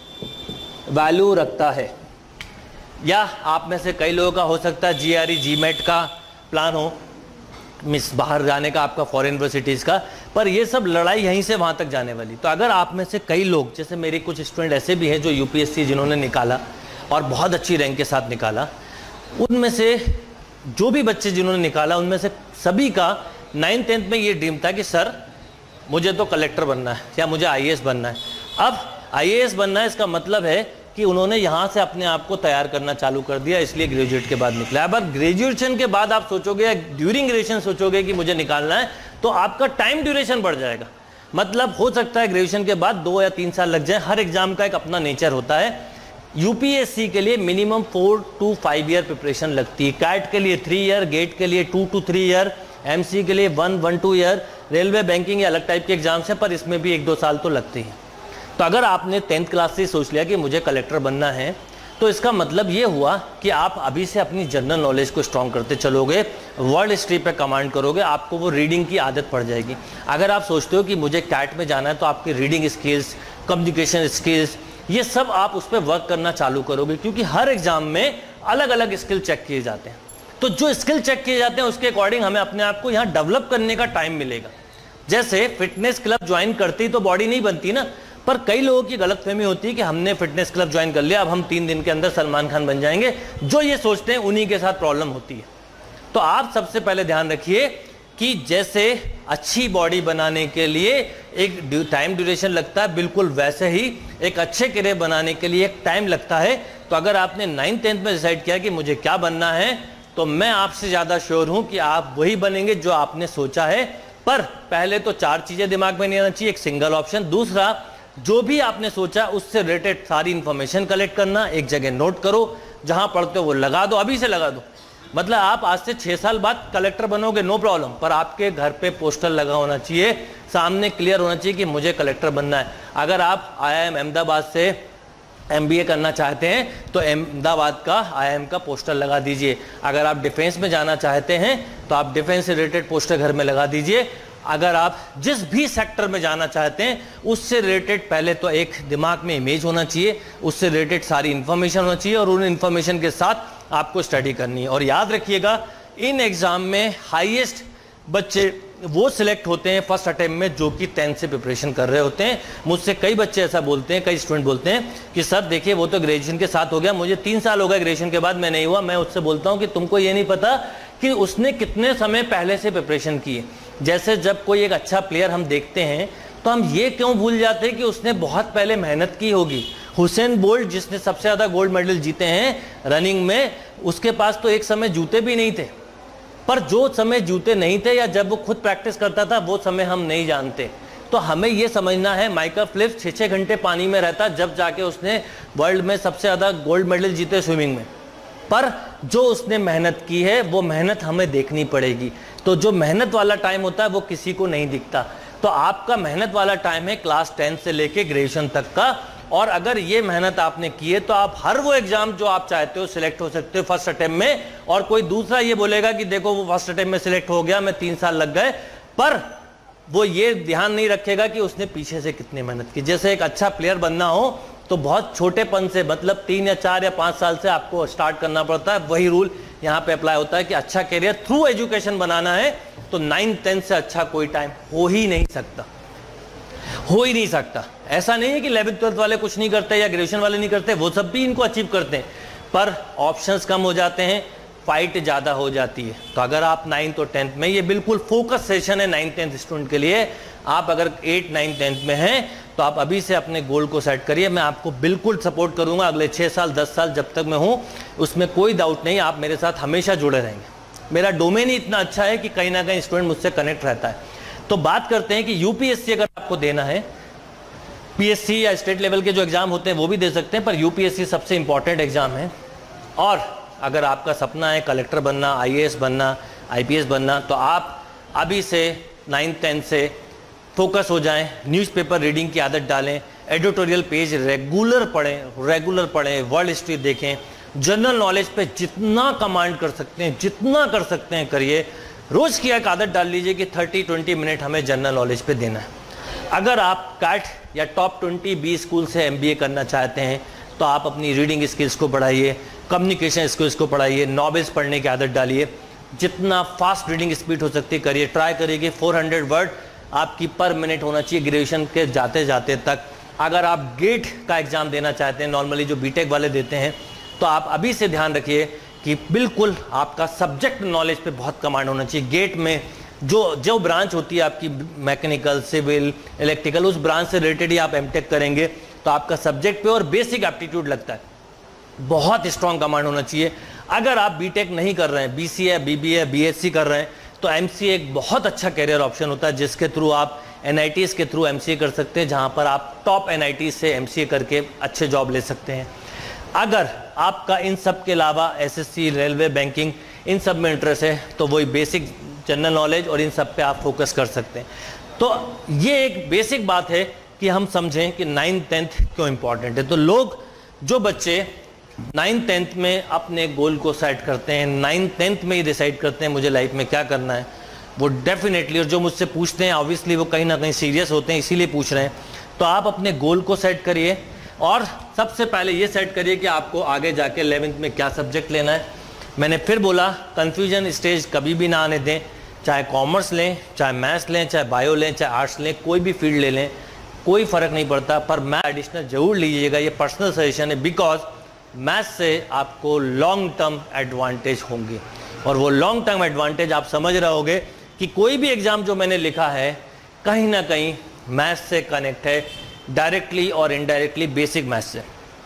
वैल्यू रखता है। या आप में से कई लोगों का हो सकता है जीआरई जीमेट का प्लान हो, मिस बाहर जाने का, आपका फॉरेन यूनिवर्सिटीज़ का, पर ये सब लड़ाई यहीं से वहाँ तक जाने वाली। तो अगर आप में से कई लोग, जैसे मेरे कुछ स्टूडेंट ऐसे भी हैं जो यूपीएससी जिन्होंने निकाला और बहुत अच्छी रैंक के साथ निकाला, उनमें से जो भी बच्चे जिन्होंने निकाला उनमें से सभी का 9th-10th में ये ड्रीम था कि सर मुझे तो कलेक्टर बनना है या मुझे आईएएस बनना है। अब आईएएस बनना है, इसका मतलब है कि उन्होंने यहाँ से अपने आप को तैयार करना चालू कर दिया, इसलिए ग्रेजुएट के बाद निकला। अब ग्रेजुएशन के बाद आप सोचोगे या ड्यूरिंग ग्रेजुएशन सोचोगे कि मुझे निकालना है, तो आपका टाइम ड्यूरेशन बढ़ जाएगा। मतलब हो सकता है ग्रेजुएशन के बाद 2 या 3 साल लग जाए। हर एग्जाम का एक अपना नेचर होता है। यूपीएससी के लिए मिनिमम 4 to 5 ईयर प्रिपरेशन लगती है, कैट के लिए 3 ईयर, गेट के लिए 2 to 3 ईयर, एमसी के लिए 1-2 ईयर, रेलवे बैंकिंग या अलग टाइप के एग्जाम्स हैं पर इसमें भी 1-2 साल तो लगते हैं। तो अगर आपने 10th क्लास से सोच लिया कि मुझे कलेक्टर बनना है, तो इसका मतलब ये हुआ कि आप अभी से अपनी जनरल नॉलेज को स्ट्रॉन्ग करते चलोगे, वर्ल्ड हिस्ट्री पे कमांड करोगे, आपको वो रीडिंग की आदत पड़ जाएगी। अगर आप सोचते हो कि मुझे कैट में जाना है, तो आपकी रीडिंग स्किल्स, कम्युनिकेशन स्किल्स, ये सब आप उस पर वर्क करना चालू करोगे, क्योंकि हर एग्जाम में अलग अलग स्किल चेक किए जाते हैं। तो जो स्किल चेक किए जाते हैं उसके अकॉर्डिंग हमें अपने आप को यहाँ डेवलप करने का टाइम मिलेगा। जैसे फिटनेस क्लब ज्वाइन करती तो बॉडी नहीं बनती ना, पर कई लोगों की गलतफहमी होती है कि हमने फिटनेस क्लब ज्वाइन कर लिया, अब हम 3 दिन के अंदर सलमान खान बन जाएंगे। जो ये सोचते हैं उन्हीं के साथ प्रॉब्लम होती है। तो आप सबसे पहले ध्यान रखिए कि जैसे अच्छी बॉडी बनाने के लिए एक टाइम ड्यूरेशन लगता है, बिल्कुल वैसे ही एक अच्छे करियर बनाने के लिए एक टाइम लगता है। तो अगर आपने 9th 10th में डिसाइड किया कि मुझे क्या बनना है, तो मैं आपसे ज़्यादा श्योर हूं कि आप वही बनेंगे जो आपने सोचा है। पर पहले तो 4 चीज़ें दिमाग में नहीं आना चाहिए। एक सिंगल ऑप्शन, दूसरा जो भी आपने सोचा उससे रिलेटेड सारी इंफॉर्मेशन कलेक्ट करना, एक जगह नोट करो, जहां पढ़ते हो वो लगा दो, अभी से लगा दो। मतलब आप आज से 6 साल बाद कलेक्टर बनोगे, नो प्रॉब्लम, पर आपके घर पे पोस्टर लगा होना चाहिए, सामने क्लियर होना चाहिए कि मुझे कलेक्टर बनना है। अगर आप IIM अहमदाबाद से MBA करना चाहते हैं तो अहमदाबाद का IIM का पोस्टर लगा दीजिए। अगर आप डिफेंस में जाना चाहते हैं तो आप डिफेंस से रिलेटेड पोस्टर घर में लगा दीजिए। अगर आप जिस भी सेक्टर में जाना चाहते हैं उससे रिलेटेड पहले तो एक दिमाग में इमेज होना चाहिए, उससे रिलेटेड सारी इंफॉर्मेशन होना चाहिए, और उन इंफॉर्मेशन के साथ आपको स्टडी करनी है। और याद रखिएगा, इन एग्जाम में हाईएस्ट बच्चे वो सिलेक्ट होते हैं फर्स्ट अटेम्प्ट में जो कि 10th से प्रिपरेशन कर रहे होते हैं। मुझसे कई बच्चे ऐसा बोलते हैं, कई स्टूडेंट बोलते हैं कि सर देखिए वो तो ग्रेजुएशन के साथ हो गया, मुझे 3 साल हो गए ग्रेजुएशन के बाद, मैं नहीं हुआ। मैं उससे बोलता हूं कि तुमको ये नहीं पता कि उसने कितने समय पहले से प्रिपरेशन की है। जैसे जब कोई एक अच्छा प्लेयर हम देखते हैं तो हम ये क्यों भूल जाते हैं कि उसने बहुत पहले मेहनत की होगी। हुसैन बोल्ट जिसने सबसे ज़्यादा गोल्ड मेडल जीते हैं रनिंग में, उसके पास तो एक समय जूते भी नहीं थे। पर जो समय जूते नहीं थे या जब वो खुद प्रैक्टिस करता था वो समय हम नहीं जानते। तो हमें ये समझना है, माइकल फेल्प्स 6-6 घंटे पानी में रहता जब जाके उसने वर्ल्ड में सबसे ज़्यादा गोल्ड मेडल जीते स्विमिंग में। पर जो उसने मेहनत की है वो मेहनत हमें देखनी पड़ेगी। तो जो मेहनत वाला टाइम होता है वो किसी को नहीं दिखता। तो आपका मेहनत वाला टाइम है क्लास 10 से लेके ग्रेजुएशन तक का। और अगर ये मेहनत आपने की है तो आप हर वो एग्जाम जो आप चाहते हो सिलेक्ट हो सकते हो फर्स्ट अटेम्प्ट में। और कोई दूसरा ये बोलेगा कि देखो वो फर्स्ट अटेम्प्ट में सिलेक्ट हो गया, मैं 3 साल लग गए, पर वो ये ध्यान नहीं रखेगा कि उसने पीछे से कितनी मेहनत की। जैसे एक अच्छा प्लेयर बनना हो तो बहुत छोटेपन से, मतलब 3 या 4 या 5 साल से आपको स्टार्ट करना पड़ता है। वही रूल यहाँ पे अप्लाई होता है कि अच्छा करियर थ्रू एजुकेशन बनाना है तो 9th 10th से अच्छा कोई टाइम हो ही नहीं सकता, हो ही नहीं सकता। ऐसा नहीं है कि 11th 12th वाले कुछ नहीं करते या ग्रेजुएशन वाले नहीं करते, वो सब भी इनको अचीव करते हैं, पर ऑप्शंस कम हो जाते हैं, फाइट ज़्यादा हो जाती है। तो अगर आप 9th और 10th में, ये बिल्कुल फोकस सेशन है 9th 10th स्टूडेंट के लिए। आप अगर 8th 9th 10th में हैं तो आप अभी से अपने गोल को सेट करिए। मैं आपको बिल्कुल सपोर्ट करूंगा अगले 6 साल 10 साल जब तक मैं हूं, उसमें कोई डाउट नहीं, आप मेरे साथ हमेशा जुड़े रहेंगे। मेरा डोमेन ही इतना अच्छा है कि कहीं ना कहीं स्टूडेंट मुझसे कनेक्ट रहता है। तो बात करते हैं कि यूपीएससी अगर आपको देना है, पीएससी या स्टेट लेवल के जो एग्जाम होते हैं वो भी दे सकते हैं, पर यूपीएससी सबसे इंपॉर्टेंट एग्जाम है। और अगर आपका सपना है कलेक्टर बनना, IAS बनना, IPS बनना, तो आप अभी से 9th 10th से फोकस हो जाएं, न्यूज़पेपर रीडिंग की आदत डालें, एडिटोरियल पेज रेगुलर पढ़ें, वर्ल्ड हिस्ट्री देखें, जनरल नॉलेज पे जितना कमांड कर सकते हैं, जितना कर सकते हैं करिए। रोज़ की एक आदत डाल लीजिए कि 30-20 मिनट हमें जनरल नॉलेज पे देना है। अगर आप कैट या टॉप 20 स्कूल से MBA करना चाहते हैं तो आप अपनी रीडिंग स्किल्स को बढ़ाइए, कम्युनिकेशन स्किल्स को बढ़ाइए, नॉवेल्स पढ़ने की आदत डालिए, जितना फास्ट रीडिंग स्पीड हो सकती है करिए। ट्राई करिए कि 400 वर्ड आपकी पर मिनट होना चाहिए ग्रेजुएशन के जाते जाते तक। अगर आप गेट का एग्ज़ाम देना चाहते हैं, नॉर्मली जो बीटेक वाले देते हैं, तो आप अभी से ध्यान रखिए कि बिल्कुल आपका सब्जेक्ट नॉलेज पे बहुत कमांड होना चाहिए। गेट में जो ब्रांच होती है आपकी, मैकेनिकल, सिविल, इलेक्ट्रिकल, उस ब्रांच से रिलेटेड ही आप एमटेक करेंगे तो आपका सब्जेक्ट पे और बेसिक एप्टीट्यूड लगता है, बहुत स्ट्रॉन्ग कमांड होना चाहिए। अगर आप बीटेक नहीं कर रहे हैं, BCA, BBA, BSc कर रहे हैं, तो MCA एक बहुत अच्छा करियर ऑप्शन होता है, जिसके थ्रू आप NITs के थ्रू MCA कर सकते हैं, जहां पर आप टॉप NITs से MCA करके अच्छे जॉब ले सकते हैं। अगर आपका इन सब के अलावा SSC, रेलवे, बैंकिंग, इन सब में इंटरेस्ट है तो वही बेसिक जनरल नॉलेज और इन सब पे आप फोकस कर सकते हैं। तो ये एक बेसिक बात है कि हम समझें कि 9th-10th क्यों इंपॉर्टेंट है। तो लोग, जो बच्चे 9th-10th में अपने गोल को सेट करते हैं, 9th-10th में ही डिसाइड करते हैं मुझे लाइफ में क्या करना है, वो डेफिनेटली, और जो मुझसे पूछते हैं ऑब्वियसली वो कहीं ना कहीं सीरियस होते हैं, इसीलिए पूछ रहे हैं। तो आप अपने गोल को सेट करिए और सबसे पहले ये सेट करिए कि आपको आगे जाके 11th में क्या सब्जेक्ट लेना है। मैंने फिर बोला, कन्फ्यूजन स्टेज कभी भी ना आने दें। चाहे कॉमर्स लें, चाहे मैथ्स लें, चाहे बायो लें, चाहे आर्ट्स लें, कोई भी फील्ड ले लें, कोई फ़र्क नहीं पड़ता, पर मैथ एडिशनल ज़रूर लीजिएगा। ये पर्सनल सजेशन है, बिकॉज मैथ्स से आपको लॉन्ग टर्म एडवांटेज होंगे। और वो लॉन्ग टर्म एडवांटेज आप समझ रहे होगे कि कोई भी एग्ज़ाम जो मैंने लिखा है कहीं ना कहीं मैथ्स से कनेक्ट है, डायरेक्टली और इनडायरेक्टली बेसिक मैथ्स से।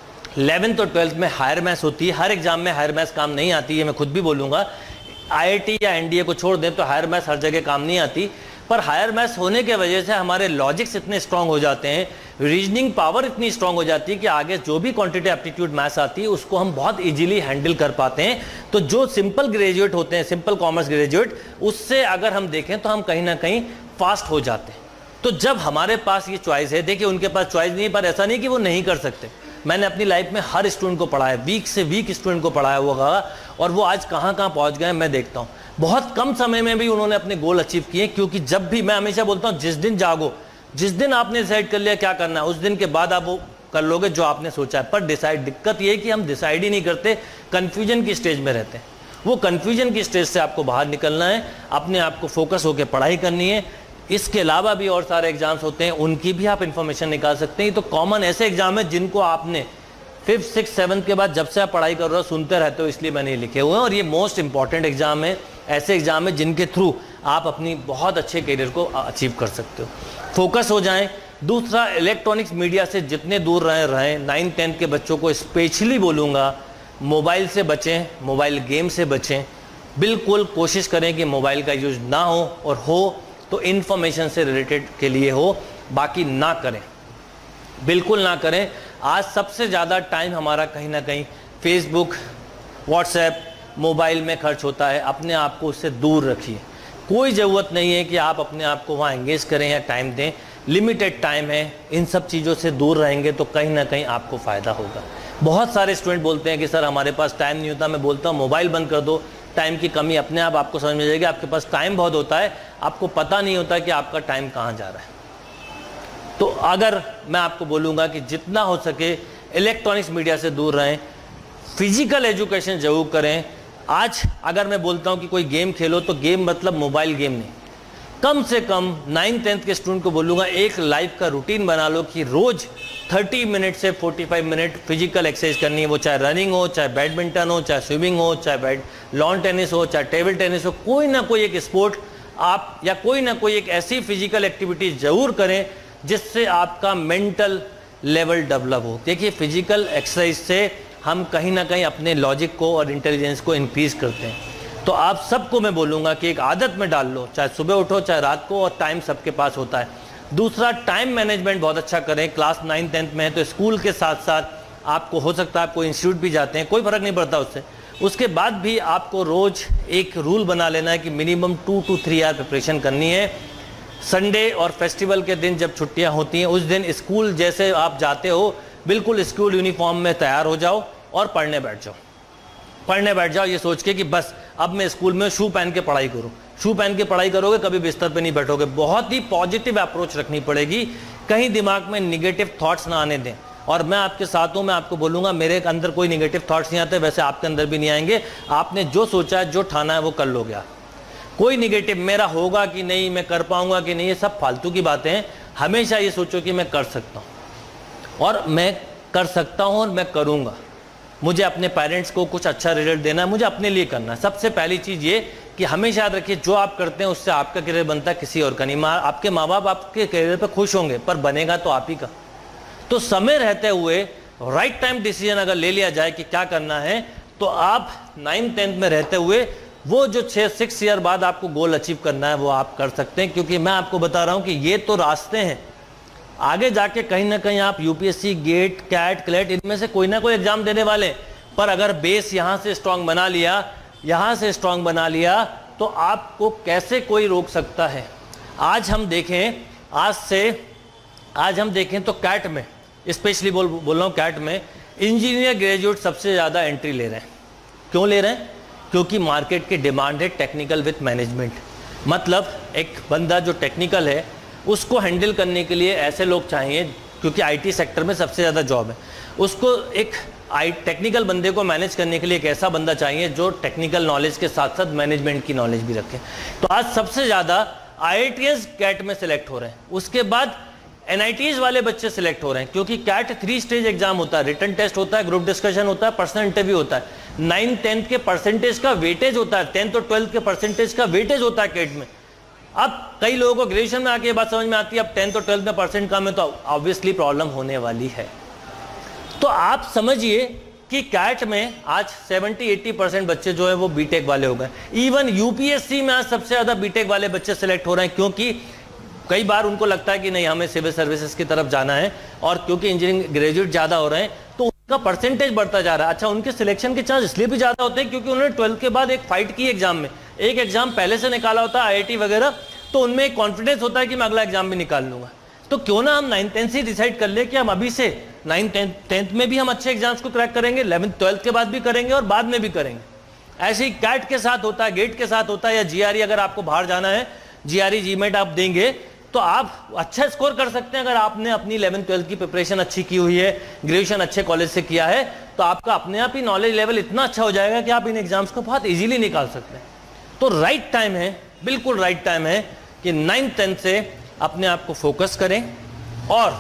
11th और 12th में हायर मैथ्स होती है, हर एग्जाम में हायर मैथ्स काम नहीं आती है, मैं खुद भी बोलूँगा। आईआईटी या एनडीए को छोड़ दें तो हायर मैथ्स हर जगह काम नहीं आती, पर हायर मैथ्स होने के वजह से हमारे लॉजिक्स इतने स्ट्रांग हो जाते हैं, रीजनिंग पावर इतनी स्ट्रांग हो जाती है कि आगे जो भी क्वांटिटी एप्टीट्यूड मैथ्स आती है उसको हम बहुत इजीली हैंडल कर पाते हैं। तो जो सिंपल ग्रेजुएट होते हैं, सिंपल कॉमर्स ग्रेजुएट, उससे अगर हम देखें तो हम कहीं ना कहीं फास्ट हो जाते हैं। तो जब हमारे पास ये चॉइस है, देखिए उनके पास चॉइस नहीं है, पर ऐसा नहीं कि वो नहीं कर सकते। मैंने अपनी लाइफ में हर स्टूडेंट को पढ़ाया, वीक से वीक स्टूडेंट को पढ़ाया होगा, और वो आज कहाँ कहाँ पहुँच गए मैं देखता हूँ। बहुत कम समय में भी उन्होंने अपने गोल अचीव किए, क्योंकि जब भी, मैं हमेशा बोलता हूँ, जिस दिन जागो, जिस दिन आपने डिसाइड कर लिया क्या करना है, उस दिन के बाद आप वो कर लोगे जो आपने सोचा है। पर डिसाइड, दिक्कत ये है कि हम डिसाइड ही नहीं करते, कन्फ्यूजन की स्टेज में रहते हैं। वो कन्फ्यूजन की स्टेज से आपको बाहर निकलना है, अपने आप को फोकस होकर पढ़ाई करनी है। इसके अलावा भी और सारे एग्जाम्स होते हैं, उनकी भी आप इन्फॉर्मेशन निकाल सकते हैं। तो कॉमन ऐसे एग्जाम है जिनको आपने 5th, 6th, 7th के बाद जब से आप पढ़ाई कर रहे हो सुनते रहते हो, इसलिए मैंने लिखे हुए हैं। और ये मोस्ट इंपॉर्टेंट एग्जाम है, ऐसे एग्जाम है जिनके थ्रू आप अपनी बहुत अच्छे करियर को अचीव कर सकते हो। फोकस हो जाएं। दूसरा, इलेक्ट्रॉनिक्स मीडिया से जितने दूर रहें। 9th-10th के बच्चों को स्पेशली बोलूँगा, मोबाइल से बचें, मोबाइल गेम से बचें। बिल्कुल कोशिश करें कि मोबाइल का यूज ना हो, और हो तो इन्फॉर्मेशन से रिलेटेड के लिए हो, बाकी ना करें, बिल्कुल ना करें। आज सबसे ज़्यादा टाइम हमारा कहीं ना कहीं फेसबुक, व्हाट्सएप, मोबाइल में खर्च होता है। अपने आप को उससे दूर रखिए। कोई ज़रूरत नहीं है कि आप अपने आप को वहाँ एंगेज करें या टाइम दें, लिमिटेड टाइम है। इन सब चीज़ों से दूर रहेंगे तो कहीं ना कहीं आपको फ़ायदा होगा। बहुत सारे स्टूडेंट बोलते हैं कि सर हमारे पास टाइम नहीं होता। मैं बोलता हूँ मोबाइल बंद कर दो, टाइम की कमी अपने आप आपको समझ में जाएगी। आपके पास टाइम बहुत होता है, आपको पता नहीं होता कि आपका टाइम कहाँ जा रहा है। तो अगर मैं आपको बोलूँगा कि जितना हो सके इलेक्ट्रॉनिक्स मीडिया से दूर रहें, फिजिकल एजुकेशन जरूर करें। आज अगर मैं बोलता हूँ कि कोई गेम खेलो, तो गेम मतलब मोबाइल गेम नहीं। कम से कम 9th-10th के स्टूडेंट को बोलूँगा, एक लाइफ का रूटीन बना लो कि रोज़ 30 मिनट से 45 मिनट फिजिकल एक्सरसाइज करनी है। वो चाहे रनिंग हो, चाहे बैडमिंटन हो, चाहे स्विमिंग हो, चाहे लॉन टेनिस हो, चाहे टेबल टेनिस हो, कोई ना कोई एक स्पोर्ट आप, या कोई ना कोई एक ऐसी फिजिकल एक्टिविटी जरूर करें जिससे आपका मेंटल लेवल डेवलप हो। देखिए, फिजिकल एक्सरसाइज से हम कहीं ना कहीं अपने लॉजिक को और इंटेलिजेंस को इंक्रीज करते हैं। तो आप सबको मैं बोलूँगा कि एक आदत में डाल लो, चाहे सुबह उठो चाहे रात को, और टाइम सबके पास होता है। दूसरा, टाइम मैनेजमेंट बहुत अच्छा करें। क्लास 9th-10th में है तो स्कूल के साथ साथ आपको हो सकता है, आपको इंस्टीट्यूट भी जाते हैं, कोई फ़र्क नहीं पड़ता उससे। उसके बाद भी आपको रोज़ एक रूल बना लेना है कि मिनिमम 2 to 3 आवर प्रिपरेशन करनी है। संडे और फेस्टिवल के दिन जब छुट्टियां होती हैं, उस दिन स्कूल जैसे आप जाते हो, बिल्कुल स्कूल यूनिफॉर्म में तैयार हो जाओ और पढ़ने बैठ जाओ। पढ़ने बैठ जाओ ये सोच के कि बस अब मैं स्कूल में शू पहन के पढ़ाई करूँ। शू पहन के पढ़ाई करोगे, कभी बिस्तर पे नहीं बैठोगे। बहुत ही पॉजिटिव अप्रोच रखनी पड़ेगी, कहीं दिमाग में निगेटिव थॉट्स ना आने दें। और मैं आपके साथ हूँ, मैं आपको बोलूँगा, मेरे अंदर कोई निगेटिव थॉट्स नहीं आते, वैसे आपके अंदर भी नहीं आएंगे। आपने जो सोचा है, जो ठाना है, वो कर लोगे आप। कोई निगेटिव मेरा होगा कि नहीं, मैं कर पाऊंगा कि नहीं, ये सब फालतू की बातें हैं। हमेशा ये सोचो कि मैं कर सकता हूँ, और मैं कर सकता हूँ, और मैं करूँगा। मुझे अपने पेरेंट्स को कुछ अच्छा रिजल्ट देना है, मुझे अपने लिए करना है। सबसे पहली चीज़ ये कि हमेशा याद रखिए, जो आप करते हैं उससे आपका करियर बनता है, किसी और का नहीं। आपके माँ बाप आपके करियर पर खुश होंगे, पर बनेगा तो आप ही का। तो समय रहते हुए राइट टाइम डिसीजन अगर ले लिया जाए कि क्या करना है, तो आप 9th-10th में रहते हुए वो जो 6 ईयर बाद आपको गोल अचीव करना है, वो आप कर सकते हैं। क्योंकि मैं आपको बता रहा हूं कि ये तो रास्ते हैं, आगे जाके कहीं ना कहीं आप यूपीएससी, गेट, कैट, क्लेट, इनमें से कोई ना कोई एग्जाम देने वाले। पर अगर बेस यहां से स्ट्रांग बना लिया, यहां से स्ट्रांग बना लिया, तो आपको कैसे कोई रोक सकता है। आज हम देखें, आज से आज हम देखें तो कैट में स्पेशली बोल रहा हूँ, कैट में इंजीनियर ग्रेजुएट सबसे ज़्यादा एंट्री ले रहे हैं। क्यों ले रहे हैं? क्योंकि मार्केट की डिमांड है टेक्निकल विथ मैनेजमेंट। मतलब एक बंदा जो टेक्निकल है उसको हैंडल करने के लिए ऐसे लोग चाहिए, क्योंकि आईटी सेक्टर में सबसे ज़्यादा जॉब है। उसको एक टेक्निकल बंदे को मैनेज करने के लिए एक ऐसा बंदा चाहिए जो टेक्निकल नॉलेज के साथ साथ मैनेजमेंट की नॉलेज भी रखे। तो आज सबसे ज़्यादा आईआईटीएस कैट में सिलेक्ट हो रहे हैं, उसके बाद एनआईटीज वाले बच्चे सिलेक्ट हो रहे हैं, क्योंकि कैट 3 स्टेज एग्जाम होता है, रिटन टेस्ट होता है, ग्रुप डिस्कशन होता है, पर्सनल इंटरव्यू होता है। 9th 10th के परसेंटेज का वेटेज होता है, 10th और 12th के परसेंटेज का वेटेज होता है कैट में। अब कई लोगों को ग्रेजुएशन में आके ये बात समझ में आती है, अब 10th और 12th में परसेंट कम है तो ऑब्वियसली प्रॉब्लम होने वाली है। तो आप समझिए कि कैट में आज 70-80% बच्चे जो है वो बीटेक वाले हो गए। इवन यूपीएससी में आज सबसे ज़्यादा बीटेक वाले बच्चे सिलेक्ट हो रहे हैं, क्योंकि कई बार उनको लगता है कि नहीं हमें सिविल सर्विसेज की तरफ जाना है, और क्योंकि इंजीनियरिंग ग्रेजुएट ज़्यादा हो रहे हैं तो उनका परसेंटेज बढ़ता जा रहा है। अच्छा, उनके सिलेक्शन के चांस इसलिए भी ज़्यादा होते हैं क्योंकि उन्होंने 12th के बाद एक फाइट की एग्जाम में, एक एग्जाम पहले से निकाला होता है आईआईटी वगैरह, तो उनमें एक कॉन्फिडेंस होता है कि मैं अगला एग्जाम भी निकाल लूंगा। तो क्यों ना हम 9th 10th से डिसाइड कर ले कि हम अभी से 9th 10th में भी हम अच्छे एग्जाम्स को क्रैक करेंगे, 11th 12th के बाद भी करेंगे और बाद में भी करेंगे। ऐसे ही कैट के साथ होता है, गेट के साथ होता है, या जीआरई अगर आपको बाहर जाना है, जीआरई जीमेट आप देंगे तो आप अच्छा स्कोर कर सकते हैं। अगर आपने अपनी 11th 12th की प्रिपरेशन अच्छी की हुई है, ग्रेजुएशन अच्छे कॉलेज से किया है, तो आपका अपने आप ही नॉलेज लेवल इतना अच्छा हो जाएगा कि आप इन एग्जाम्स को बहुत इजीली निकाल सकते हैं। तो राइट टाइम है, बिल्कुल राइट टाइम है कि 9th 10th से अपने आप को फोकस करें। और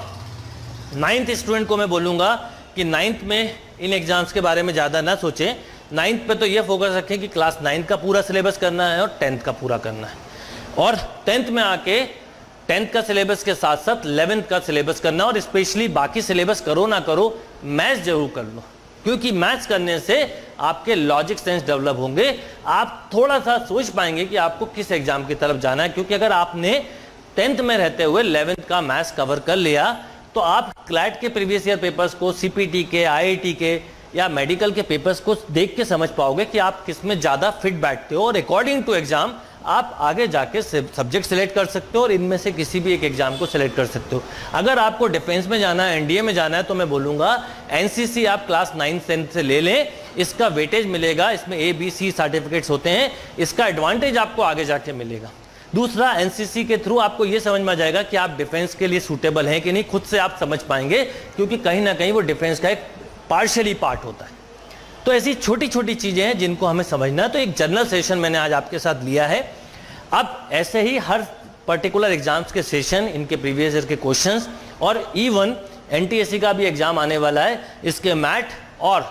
9th स्टूडेंट को मैं बोलूँगा कि 9th में इन एग्जाम्स के बारे में ज़्यादा ना सोचें। 9th पे तो ये फोकस रखें कि क्लास 9 का पूरा सिलेबस करना है और 10th का पूरा करना है, और 10th में आके 10th का सिलेबस के साथ साथ 11th का सिलेबस करना, और स्पेशली बाकी सिलेबस करो ना करो मैथ्स जरूर कर लो, क्योंकि मैथ्स करने से आपके लॉजिक सेंस डेवलप होंगे। आप थोड़ा सा सोच पाएंगे कि आपको किस एग्जाम की तरफ जाना है, क्योंकि अगर आपने 10th में रहते हुए 11th का मैथ्स कवर कर लिया तो आप क्लैट के प्रीवियस ईयर पेपर्स को, सीपीटी के, आईआईटी के या मेडिकल के पेपर्स को देख के समझ पाओगे कि आप किस में ज़्यादा फिट बैठते हो, और अकॉर्डिंग टू एग्जाम आप आगे जाके सब्जेक्ट सेलेक्ट कर सकते हो और इनमें से किसी भी एक एग्जाम को सेलेक्ट कर सकते हो। अगर आपको डिफेंस में जाना है, एनडीए में जाना है, तो मैं बोलूँगा एनसीसी आप क्लास 9th 10th से ले लें, इसका वेटेज मिलेगा, इसमें ABC सर्टिफिकेट्स होते हैं, इसका एडवांटेज आपको आगे जाके मिलेगा। दूसरा, एनसीसी के थ्रू आपको ये समझ में आ जाएगा कि आप डिफेंस के लिए सूटेबल हैं कि नहीं, खुद से आप समझ पाएंगे, क्योंकि कहीं ना कहीं वो डिफेंस का एक पार्शियली पार्ट होता है। तो ऐसी छोटी छोटी चीज़ें हैं जिनको हमें समझना है। तो एक जनरल सेशन मैंने आज आपके साथ लिया है। अब ऐसे ही हर पर्टिकुलर एग्जाम्स के सेशन, इनके प्रीवियस ईयर के क्वेश्चंस, और इवन एनटीएससी का भी एग्जाम आने वाला है, इसके मैथ और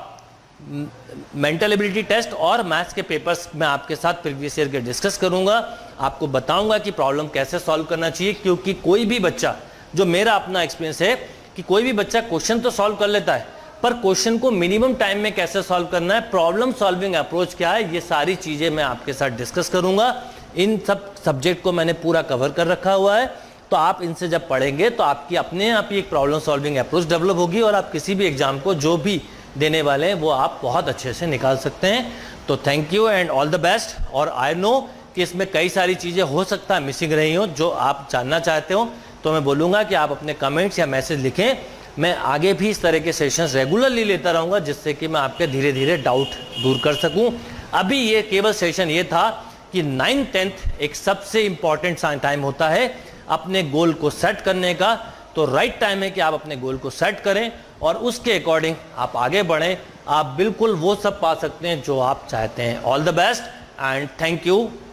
मेंटल एबिलिटी टेस्ट और मैथ्स के पेपर्स मैं आपके साथ प्रीवियस ईयर के डिस्कस करूंगा। आपको बताऊंगा कि प्रॉब्लम कैसे सॉल्व करना चाहिए, क्योंकि कोई भी बच्चा, जो मेरा अपना एक्सपीरियंस है कि कोई भी बच्चा क्वेश्चन तो सॉल्व कर लेता है, पर क्वेश्चन को मिनिमम टाइम में कैसे सॉल्व करना है, प्रॉब्लम सॉल्विंग अप्रोच क्या है, ये सारी चीज़ें मैं आपके साथ डिस्कस करूंगा। इन सब सब्जेक्ट को मैंने पूरा कवर कर रखा हुआ है, तो आप इनसे जब पढ़ेंगे तो आपकी अपने आप ही एक प्रॉब्लम सॉल्विंग अप्रोच डेवलप होगी, और आप किसी भी एग्जाम को जो भी देने वाले हैं वो आप बहुत अच्छे से निकाल सकते हैं। तो thank you and all the best. और आई नो कि इसमें कई सारी चीज़ें हो सकता है मिसिंग रही हो जो आप जानना चाहते हो, तो मैं बोलूँगा कि आप अपने कमेंट्स या मैसेज लिखें। मैं आगे भी इस तरह के सेशंस रेगुलरली लेता रहूँगा, जिससे कि मैं आपके धीरे धीरे डाउट दूर कर सकूँ। अभी ये केवल सेशन ये था कि 9th 10th एक सबसे इम्पॉर्टेंट टाइम होता है अपने गोल को सेट करने का। तो राइट टाइम है कि आप अपने गोल को सेट करें और उसके अकॉर्डिंग आप आगे बढ़ें। आप बिल्कुल वो सब पा सकते हैं जो आप चाहते हैं। All the best and thank you.